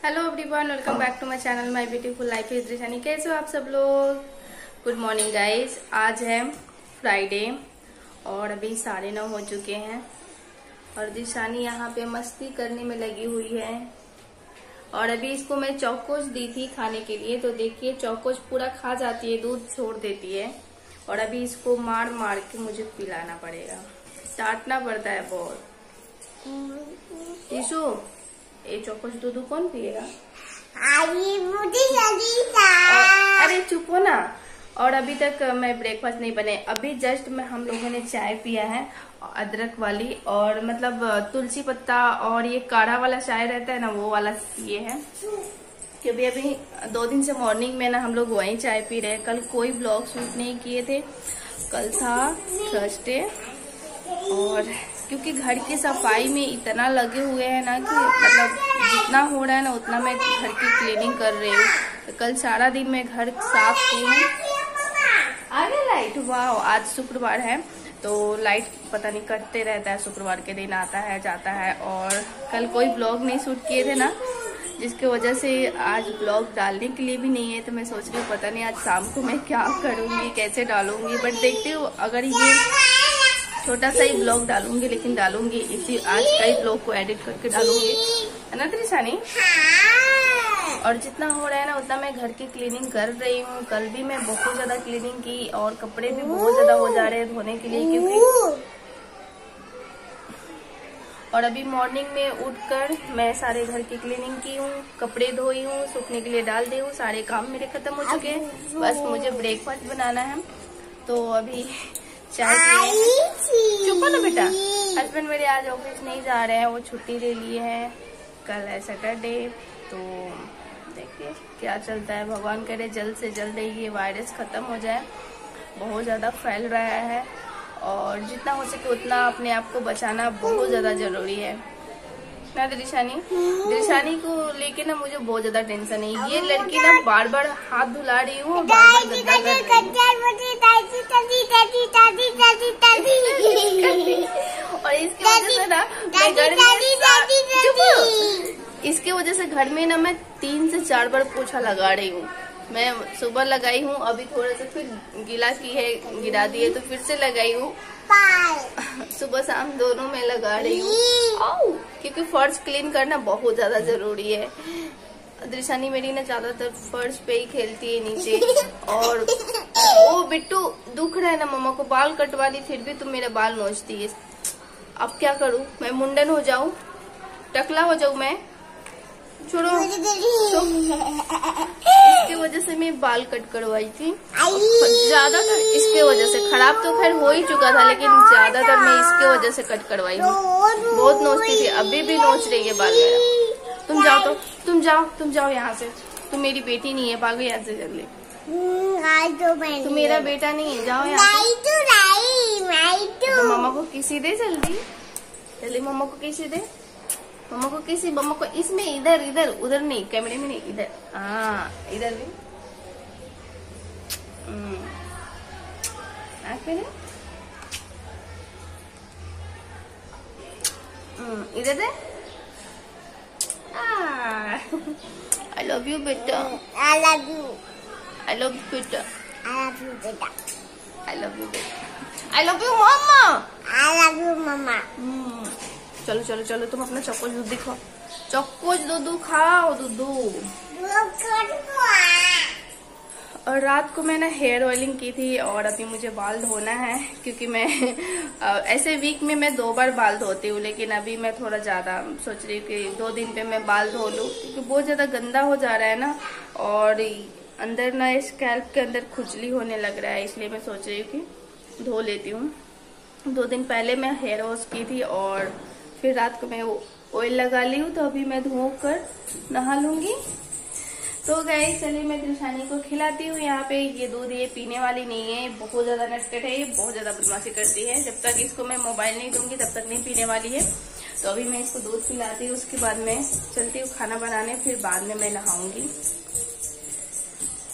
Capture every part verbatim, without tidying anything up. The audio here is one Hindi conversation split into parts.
Hello everyone, welcome back to my channel my beautiful life with Drishani. कैसे हो आप सब लोग? Good morning guys. आज है फ्राइडे और अभी साढ़े नौ हो चुके हैं और दृशानी यहाँ पे मस्ती करने में लगी हुई है। और अभी इसको मैं चौकोच दी थी खाने के लिए, तो देखिए चौकोच पूरा खा जाती है, दूध छोड़ देती है। और अभी इसको मार मार के मुझे पिलाना पड़ेगा, डांटना पड़ता है बहुत। टीशू, ये चौकोच दूध कौन पिएगा? अरे चुप हो ना। और अभी तक मैं ब्रेकफास्ट नहीं बने, अभी जस्ट में हम लोगों ने चाय पिया है अदरक वाली, और मतलब तुलसी पत्ता और ये काढ़ा वाला चाय रहता है ना, वो वाला पिए हैं। क्योंकि अभी दो दिन से मॉर्निंग में ना हम लोग वही चाय पी रहे हैं। कल कोई ब्लॉग शूट नहीं किए थे, कल था थर्सडे। और क्योंकि घर की सफाई में इतना लगे हुए हैं ना कि मतलब जितना हो रहा है ना उतना मैं घर की क्लीनिंग कर रही हूँ। तो कल सारा दिन मैं घर साफ की हूँ। आ गया लाइट? वाह, आज शुक्रवार है तो लाइट पता नहीं कटते रहता है, शुक्रवार के दिन आता है जाता है। और कल कोई ब्लॉग नहीं शूट किए थे ना, जिसकी वजह से आज ब्लॉग डालने के लिए भी नहीं है। तो मैं सोच रही हूँ पता नहीं आज शाम को मैं क्या करूँगी, कैसे डालूंगी, बट देखती हूँ। अगर ये छोटा सा ही ब्लॉग डालूंगी, लेकिन डालूंगी इसी आज का ही ब्लॉग को एडिट करके डालूंगी, है ना दृशानी? और जितना हो रहा है ना उतना मैं घर की क्लीनिंग कर रही हूँ। कल भी मैं बहुत ज्यादा क्लीनिंग की और कपड़े भी बहुत ज्यादा हो जा रहे हैं धोने के लिए, क्योंकि और अभी मॉर्निंग में उठकर मैं सारे घर की क्लीनिंग की हूँ, कपड़े धोई हूँ, सूखने के लिए डाल दी हूँ, सारे काम मेरे खत्म हो चुके हैं। बस मुझे ब्रेकफास्ट बनाना है। तो अभी चाय पिए। चुप हो ना बेटा। हस्बैंड मेरे आज ऑफिस नहीं जा रहे हैं, वो छुट्टी ले लिए हैं। कल है सैटरडे, तो देखिए क्या चलता है। भगवान करे जल्द से जल्द ये वायरस खत्म हो जाए, बहुत ज्यादा फैल रहा है। और जितना हो सके उतना अपने आप को बचाना बहुत ज्यादा जरूरी है ना दृशानी? दृशानी को लेके ना मुझे बहुत ज्यादा टेंशन है। ये लड़की ना बार बार हाथ धुला रही हूँ, बार बार गंदा कर रही हूँ। और इसकी वजह से ना मैं घर में इसके वजह से घर में ना मैं तीन से चार बार पोछा लगा रही हूँ। मैं सुबह लगाई हूँ, अभी थोड़ा सा फिर गीला की है, गिरा दी है, तो फिर से लगाई हूँ। सुबह शाम दोनों में लगा रही हूँ, क्योंकि फर्श क्लीन करना बहुत ज्यादा जरूरी है। दृशानी मेरी ना ज्यादातर फर्श पे ही खेलती है नीचे। और ओ बिट्टू, दुख रहा है ना मम्मा को, बाल कटवा ली फिर भी तुम मेरा बाल नोचती है। अब क्या करूँ मैं? मुंडन हो जाऊं, टकला हो जाऊं मैं? छोड़ो। तो इसके वजह से मैं बाल कट करवाई थी। ज्यादातर इसके वजह से, खराब तो खैर हो ही चुका था, लेकिन ज्यादातर मैं इसके वजह से कट करवाई हूँ। बहुत नोचती थी, अभी भी नोच रही है बाल मेरा। तुम जाओ, तो तुम जाओ तुम जाओ यहाँ से। तुम मेरी बेटी नहीं है, भागो यहाँ से जल्दी। तुम मेरा बेटा नहीं है, जाओ यहाँ से। तो मम्मा को किसी दे, जल्दी जल्दी मम्मा को किसी दे, मम्मा को किसी, मम्मा को इसमें, इधर इधर, उधर नहीं, कैमरे में नहीं, इधर। हाँ इधर भी। आँख में इधर दे। आई लव यू बेटा, I love you, I love you बेटा, आई लव यू बेटा, आई लव यू बेटा, आई लव यू मम्मा, आई लव यू मम्मा। चलो चलो चलो, तुम अपना चौकोच दूध दिखाओ, चौकोच दूध खाओ, दूध। और रात को मैंने हेयर ऑयलिंग की थी और अभी मुझे बाल धोना है, क्योंकि मैं ऐसे वीक में मैं दो बार बाल धोती हूँ, लेकिन अभी मैं थोड़ा ज्यादा सोच रही हूँ कि दो दिन पे मैं बाल धो लूँ, क्योंकि बहुत ज्यादा गंदा हो जा रहा है ना। और अंदर ना स्कैल्प के अंदर खुजली होने लग रहा है, इसलिए मैं सोच रही हूँ कि धो लेती हूँ। दो दिन पहले मैं हेयर वॉश की थी और फिर रात को मैं ऑयल लगा ली हूँ, तो अभी मैं धो कर नहा लूंगी। तो गाइस चलिए मैं दृशानी को खिलाती हूँ। यहाँ पे ये दूध ये पीने वाली नहीं है, बहुत ज्यादा नटखट है, ये बहुत ज्यादा बदमाशी करती है। जब तक इसको मैं मोबाइल नहीं दूंगी तब तक नहीं पीने वाली है। तो अभी मैं इसको दूध पिलाती हूँ, उसके बाद मैं चलती हूँ खाना बनाने, फिर बाद में मैं नहाऊंगी।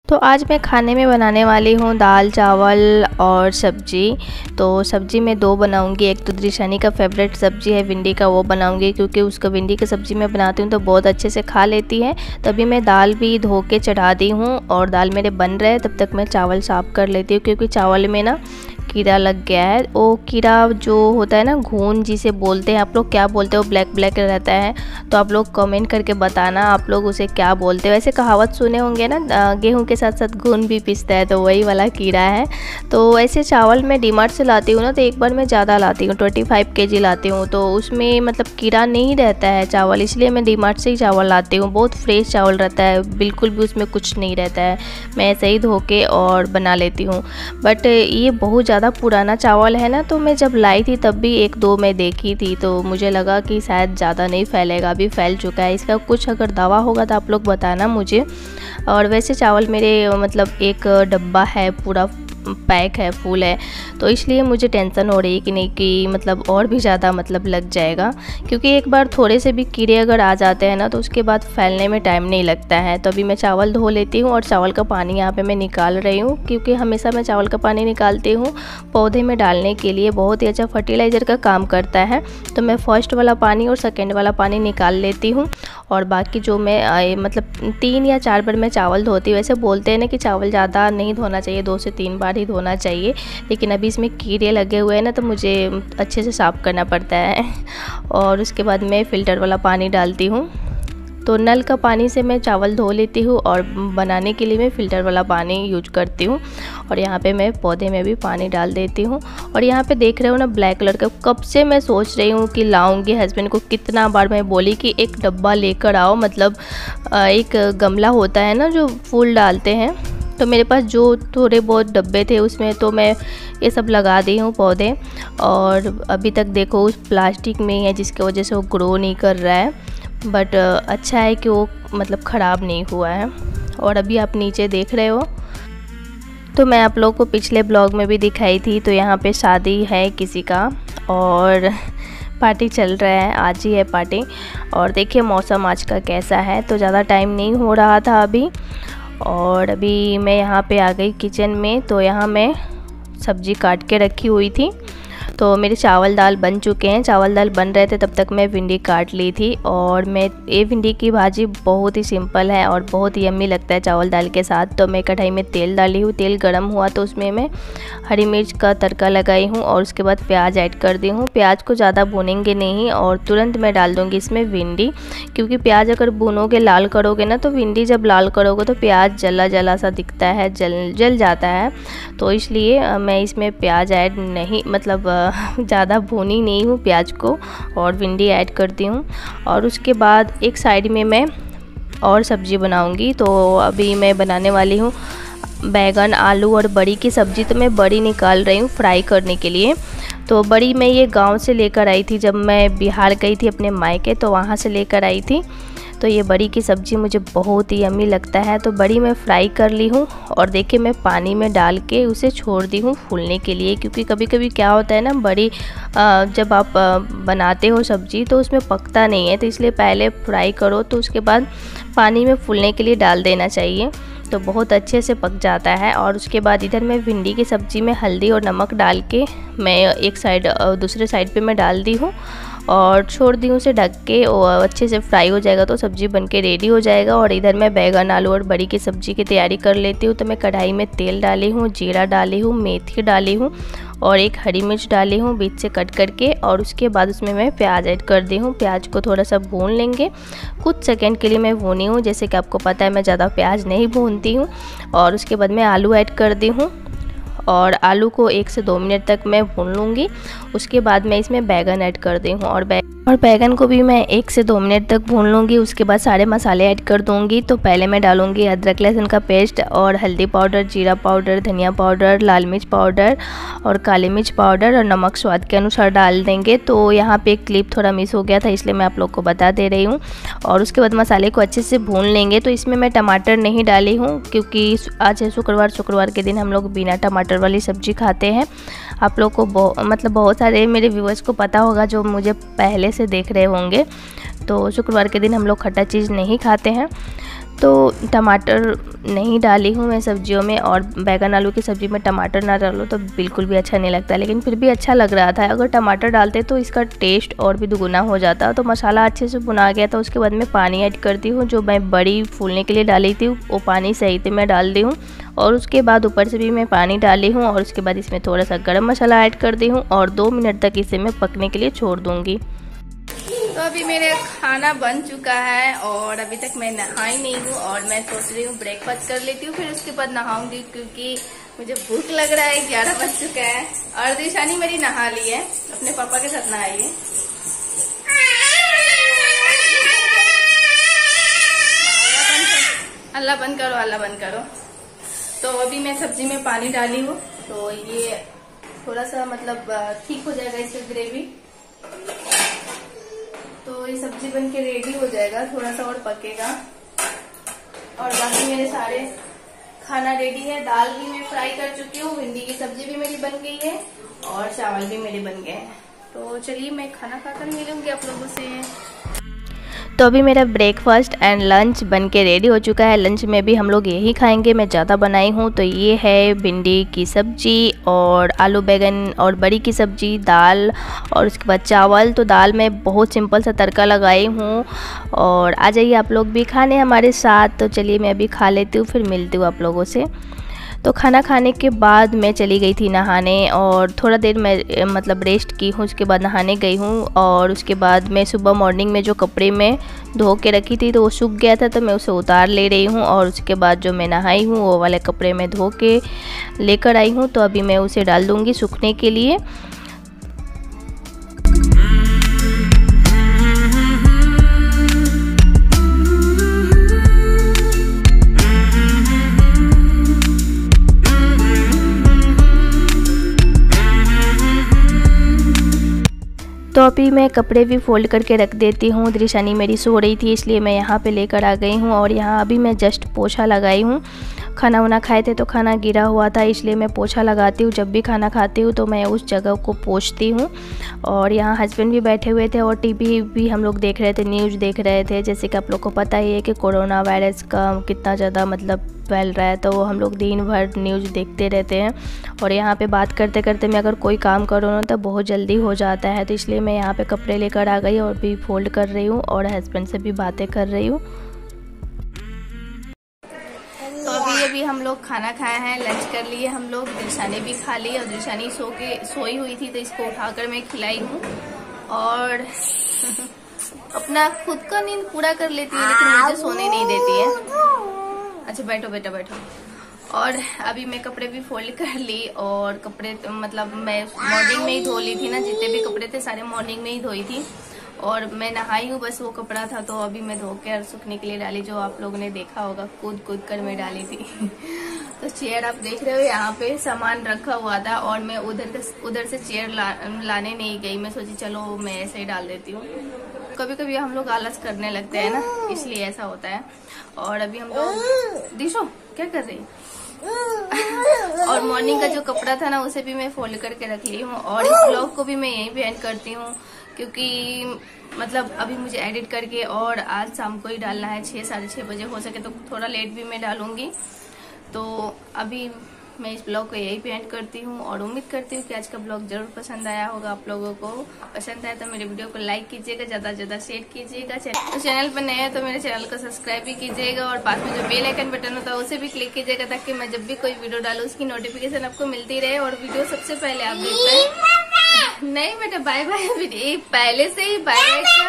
तो आज मैं खाने में बनाने वाली हूँ दाल चावल और सब्जी। तो सब्जी में दो बनाऊँगी, एक तो दृशानी का फेवरेट सब्जी है भिंडी का, वो बनाऊँगी क्योंकि उसको भिंडी की सब्ज़ी मैं बनाती हूँ तो बहुत अच्छे से खा लेती है। तभी मैं दाल भी धो के चढ़ा दी हूँ और दाल मेरे बन रहे हैं, तब तक मैं चावल साफ़ कर लेती हूँ क्योंकि चावल में ना कीड़ा लग गया है। वो कीड़ा जो होता है ना, घून जिसे बोलते हैं, आप लोग क्या बोलते हो? ब्लैक ब्लैक रहता है, तो आप लोग कमेंट करके बताना आप लोग उसे क्या बोलते हो। वैसे कहावत सुने होंगे ना, गेहूं के साथ साथ घून भी पिसता है, तो वही वाला कीड़ा है। तो ऐसे चावल मैं डीमार्ट से लाती हूँ ना, तो एक बार मैं ज़्यादा लाती हूँ, ट्वेंटी फाइव के जी लाती हूँ, तो उसमें मतलब कीड़ा नहीं रहता है चावल, इसलिए मैं डीमार्ट से ही चावल लाती हूँ। बहुत फ्रेश चावल रहता है, बिल्कुल भी उसमें कुछ नहीं रहता है। मैं ऐसे ही धो के और बना लेती हूँ। बट ये बहुत ज़्यादा पुराना चावल है ना, तो मैं जब लाई थी तब भी एक दो मैं देखी थी, तो मुझे लगा कि शायद ज़्यादा नहीं फैलेगा, अभी फैल चुका है। इसका कुछ अगर दवा होगा तो आप लोग बताना मुझे। और वैसे चावल मेरे मतलब एक डब्बा है, पूरा पैक है, फुल है, तो इसलिए मुझे टेंशन हो रही है कि नहीं कि मतलब और भी ज़्यादा मतलब लग जाएगा, क्योंकि एक बार थोड़े से भी कीड़े अगर आ जाते हैं ना तो उसके बाद फैलने में टाइम नहीं लगता है। तो अभी मैं चावल धो लेती हूँ और चावल का पानी यहाँ पे मैं निकाल रही हूँ, क्योंकि हमेशा मैं चावल का पानी निकालती हूँ पौधे में डालने के लिए, बहुत ही अच्छा फर्टिलाइज़र का काम करता है। तो मैं फर्स्ट वाला पानी और सेकेंड वाला पानी निकाल लेती हूँ और बाकी जो मैं मतलब तीन या चार बार मैं चावल धोती हूँ। वैसे बोलते हैं ना कि चावल ज़्यादा नहीं धोना चाहिए, दो से तीन बार ही धोना चाहिए, लेकिन अभी इसमें कीड़े लगे हुए हैं ना, तो मुझे अच्छे से साफ़ करना पड़ता है। और उसके बाद मैं फ़िल्टर वाला पानी डालती हूँ। तो नल का पानी से मैं चावल धो लेती हूँ और बनाने के लिए मैं फ़िल्टर वाला पानी यूज करती हूँ। और यहाँ पे मैं पौधे में भी पानी डाल देती हूँ। और यहाँ पे देख रहे हो ना ब्लैक कलर का, कब से मैं सोच रही हूँ कि लाऊंगी। हस्बैंड को कितना बार मैं बोली कि एक डब्बा लेकर आओ, मतलब एक गमला होता है ना जो फूल डालते हैं, तो मेरे पास जो थोड़े बहुत डब्बे थे उसमें तो मैं ये सब लगा दी हूँ पौधे। और अभी तक देखो उस प्लास्टिक में ही है, जिसकी वजह से वो ग्रो नहीं कर रहा है, बट अच्छा है कि वो मतलब ख़राब नहीं हुआ है। और अभी आप नीचे देख रहे हो, तो मैं आप लोगों को पिछले ब्लॉग में भी दिखाई थी, तो यहाँ पे शादी है किसी का और पार्टी चल रहा है, आज ही है पार्टी। और देखिए मौसम आज का कैसा है, तो ज़्यादा टाइम नहीं हो रहा था अभी। और अभी मैं यहाँ पे आ गई किचन में, तो यहाँ मैं सब्ज़ी काट के रखी हुई थी। तो मेरे चावल दाल बन चुके हैं, चावल दाल बन रहे थे तब तक मैं भिंडी काट ली थी। और मैं ये भिंडी की भाजी बहुत ही सिंपल है और बहुत ही यम्मी लगता है चावल दाल के साथ। तो मैं कढ़ाई में तेल डाली हूँ, तेल गरम हुआ तो उसमें मैं हरी मिर्च का तड़का लगाई हूँ और उसके बाद प्याज ऐड कर दी हूँ। प्याज को ज़्यादा भूनेंगे नहीं और तुरंत मैं डाल दूँगी इसमें भिंडी, क्योंकि प्याज अगर भूनोगे लाल करोगे ना, तो भिंडी जब लाल करोगे तो प्याज जला जला सा दिखता है, जल जल जाता है। तो इसलिए मैं इसमें प्याज ऐड नहीं, मतलब ज़्यादा भूनी नहीं हूँ प्याज को, और भिंडी ऐड करती हूँ। और उसके बाद एक साइड में मैं और सब्ज़ी बनाऊँगी। तो अभी मैं बनाने वाली हूँ बैगन आलू और बड़ी की सब्ज़ी। तो मैं बड़ी निकाल रही हूँ फ्राई करने के लिए। तो बड़ी मैं ये गांव से लेकर आई थी, जब मैं बिहार गई थी अपने मायके, तो वहाँ से लेकर आई थी। तो ये बड़ी की सब्ज़ी मुझे बहुत ही यम्मी लगता है। तो बड़ी मैं फ्राई कर ली हूँ और देखिए मैं पानी में डाल के उसे छोड़ दी हूँ फूलने के लिए, क्योंकि कभी कभी क्या होता है ना, बड़ी जब आप बनाते हो सब्ज़ी तो उसमें पकता नहीं है, तो इसलिए पहले फ्राई करो तो उसके बाद पानी में फूलने के लिए डाल देना चाहिए, तो बहुत अच्छे से पक जाता है। और उसके बाद इधर मैं भिंडी की सब्ज़ी में हल्दी और नमक डाल के मैं एक साइड दूसरे साइड पे मैं डाल दी हूँ और छोड़ दी हूँ उसे ढक के, और अच्छे से फ्राई हो जाएगा तो सब्ज़ी बनके रेडी हो जाएगा। और इधर मैं बैगन आलू और बड़ी की सब्ज़ी की तैयारी कर लेती हूँ। तो मैं कढ़ाई में तेल डाली हूँ, जीरा डाली हूँ, मेथी डाली हूँ और एक हरी मिर्च डाली हूँ बीच से कट करके। और उसके बाद उसमें मैं प्याज ऐड कर दी हूँ। प्याज को थोड़ा सा भून लेंगे, कुछ सेकंड के लिए मैं भूनी हूँ, जैसे कि आपको पता है मैं ज़्यादा प्याज नहीं भूनती हूँ। और उसके बाद मैं आलू ऐड कर दी हूँ और आलू को एक से दो मिनट तक मैं भून लूँगी। उसके बाद मैं इसमें बैगन ऐड कर दी हूँ और बै और बैगन को भी मैं एक से दो मिनट तक भून लूँगी। उसके बाद सारे मसाले ऐड कर दूँगी। तो पहले मैं डालूँगी अदरक लहसुन का पेस्ट और हल्दी पाउडर, जीरा पाउडर, धनिया पाउडर, लाल मिर्च पाउडर और काली मिर्च पाउडर और नमक स्वाद के अनुसार डाल देंगे। तो यहाँ पे एक क्लिप थोड़ा मिस हो गया था, इसलिए मैं आप लोग को बता दे रही हूँ। और उसके बाद मसाले को अच्छे से भून लेंगे। तो इसमें मैं टमाटर नहीं डाली हूँ, क्योंकि आज है शुक्रवार, शुक्रवार के दिन हम लोग बिना टमाटर वाली सब्ज़ी खाते हैं। आप लोग को बहु, मतलब बहुत सारे मेरे व्यूअर्स को पता होगा जो मुझे पहले से देख रहे होंगे, तो शुक्रवार के दिन हम लोग खट्टा चीज़ नहीं खाते हैं। तो टमाटर नहीं डाली हूँ मैं सब्जियों में, और बैगन आलू की सब्ज़ी में टमाटर ना डालो तो बिल्कुल भी अच्छा नहीं लगता, लेकिन फिर भी अच्छा लग रहा था। अगर टमाटर डालते तो इसका टेस्ट और भी दुगुना हो जाता। तो मसाला अच्छे से भुना गया था, उसके बाद मैं पानी ऐड करती हूँ। जो मैं बड़ी फूलने के लिए डाली थी वो पानी सही से मैं डाल दी हूँ, और उसके बाद ऊपर से भी मैं पानी डाली हूँ, और उसके बाद इसमें थोड़ा सा गर्म मसाला ऐड कर दी हूँ, और दो मिनट तक इसे मैं पकने के लिए छोड़ दूँगी। तो अभी मेरा खाना बन चुका है, और अभी तक मैं नहाई नहीं हूँ, और मैं सोच रही हूँ ब्रेकफास्ट कर लेती हूँ, फिर उसके बाद नहाऊंगी, क्योंकि मुझे भूख लग रहा है। ग्यारह बज चुका है, और दिशानी मेरी नहा ली है, अपने पापा के साथ नहाई है। अल्लाह बंद करो, अल्लाह बंद करो। तो अभी मैं सब्जी में पानी डाली हूँ, तो ये थोड़ा सा मतलब ठीक हो जाएगा इससे ग्रेवी, तो ये सब्जी बन के रेडी हो जाएगा, थोड़ा सा और पकेगा। और बाकी मेरे सारे खाना रेडी है। दाल भी मैं फ्राई कर चुकी हूँ, भिंडी की सब्जी भी मेरी बन गई है, और चावल भी मेरे बन गए हैं। तो चलिए मैं खाना खाकर मिलूंगी आप लोगों से। तो अभी मेरा ब्रेकफास्ट एंड लंच बन के रेडी हो चुका है। लंच में भी हम लोग यही खाएंगे, मैं ज़्यादा बनाई हूँ। तो ये है भिंडी की सब्जी और आलू बैगन और बड़ी की सब्जी, दाल, और उसके बाद चावल। तो दाल में बहुत सिंपल सा तड़का लगाई हूँ, और आ जाइए आप लोग भी खाने हमारे साथ। तो चलिए मैं अभी खा लेती हूँ, फिर मिलती हूँ आप लोगों से। तो खाना खाने के बाद मैं चली गई थी नहाने, और थोड़ा देर मैं मतलब रेस्ट की हूँ, उसके बाद नहाने गई हूँ। और उसके बाद मैं सुबह मॉर्निंग में जो कपड़े में धो के रखी थी तो वो सूख गया था, तो मैं उसे उतार ले रही हूँ। और उसके बाद जो मैं नहाई हूँ वो वाले कपड़े में धो के लेकर आई हूँ, तो अभी मैं उसे डाल दूँगी सूखने के लिए। तो अभी मैं कपड़े भी फोल्ड करके रख देती हूँ। दृशानी मेरी सो रही थी, इसलिए मैं यहाँ पे लेकर आ गई हूँ, और यहाँ अभी मैं जस्ट पोछा लगाई हूँ। खाना वाना खाए थे तो खाना गिरा हुआ था, इसलिए मैं पोछा लगाती हूँ। जब भी खाना खाती हूँ तो मैं उस जगह को पोंछती हूँ। और यहाँ हस्बैंड भी बैठे हुए थे, और टीवी भी हम लोग देख रहे थे, न्यूज़ देख रहे थे। जैसे कि आप लोग को पता ही है कि कोरोना वायरस का कितना ज़्यादा मतलब फैल रहा है, तो हम लोग दिन भर न्यूज़ देखते रहते हैं। और यहाँ पे बात करते करते मैं अगर कोई काम करूँ ना तो बहुत जल्दी हो जाता है, तो इसलिए मैं यहाँ पे कपड़े लेकर आ गई और भी फोल्ड कर रही हूँ, और हस्बैंड से भी बातें कर रही हूँ। तो अभी अभी हम लोग खाना खाए हैं, लंच कर लिए हम लोग। दृशानी भी खा ली, और दृशानी सो के सोई हुई थी, तो इसको उठाकर मैं खिलाई हूँ, और अपना खुद का नींद पूरा कर लेती है, लेकिन मुझे सोने नहीं देती है। अच्छा बैठो बेटा बैठो। और अभी मैं कपड़े भी फोल्ड कर ली, और कपड़े मतलब मैं मॉर्निंग में ही धो ली थी ना, जितने भी कपड़े थे सारे मॉर्निंग में ही धोई थी। और मैं नहाई हूँ, बस वो कपड़ा था, तो अभी मैं धो के सूखने के लिए डाली, जो आप लोगों ने देखा होगा कूद कूद कर मैं डाली थी। तो चेयर आप देख रहे हो, यहाँ पे सामान रखा हुआ था, और मैं उधर उधर से चेयर ला, लाने नहीं गई। मैं सोची चलो मैं ऐसे ही डाल देती हूँ। कभी कभी हम लोग आलस करने लगते हैं ना, इसलिए ऐसा होता है। और अभी हम लोग दिशो क्या कर रही और मॉर्निंग का जो कपड़ा था ना उसे भी मैं फोल्ड करके रख ली हूँ। और इस ब्लॉग को भी मैं यहीं पे एंड करती हूँ, क्योंकि मतलब अभी मुझे एडिट करके और आज शाम को ही डालना है, छः साढ़े छः बजे, हो सके तो थोड़ा लेट भी मैं डालूंगी। तो अभी मैं इस ब्लॉग को यही पे एंड करती हूँ, और उम्मीद करती हूँ कि आज का ब्लॉग जरूर पसंद आया होगा। आप लोगों को पसंद आया तो मेरे वीडियो को लाइक कीजिएगा, ज्यादा से ज्यादा शेयर कीजिएगा। तो चैनल पर नए हैं तो मेरे चैनल को सब्सक्राइब भी कीजिएगा, और पास में जो बेल आइकन बटन होता है उसे भी क्लिक कीजिएगा, ताकि मैं जब भी कोई वीडियो डालूँ उसकी नोटिफिकेशन आपको मिलती रहे, और वीडियो सबसे पहले आप देख पाए। नहीं बेटा बाय बाय, पहले से ही बाय बाय।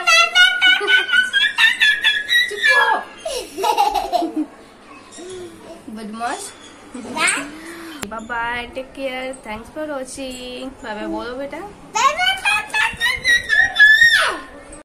बदमाश। Bye bye, take care, thanks for watching. Bye bye बोलो बेटा।